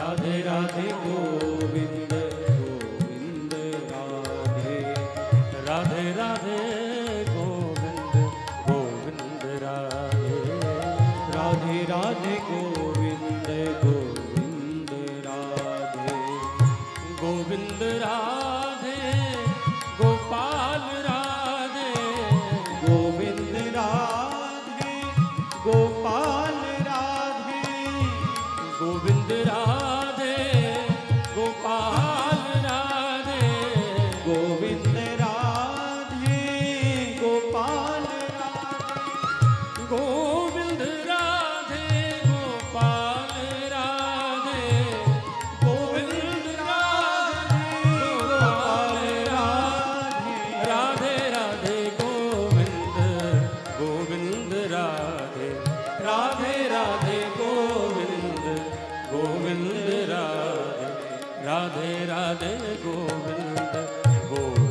Radhe Radhe Govind Govind Radhe Radhe Radhe Govind Govind Radhe Radhe Radhe Govind Govind Radhe Govind Radhe Gopal Radhe Govind Radhe Gopal Radhe Govind Radhe Gopal Radhe Govind Radhe Gopal Radhe Govind Radhe Gopal Radhe Govind Radhe Gopal Radhe Radhe Radhe Govind Govind Radhe Radhe Radhe Govind Govind Radhe Radhe Radhe Govind Govind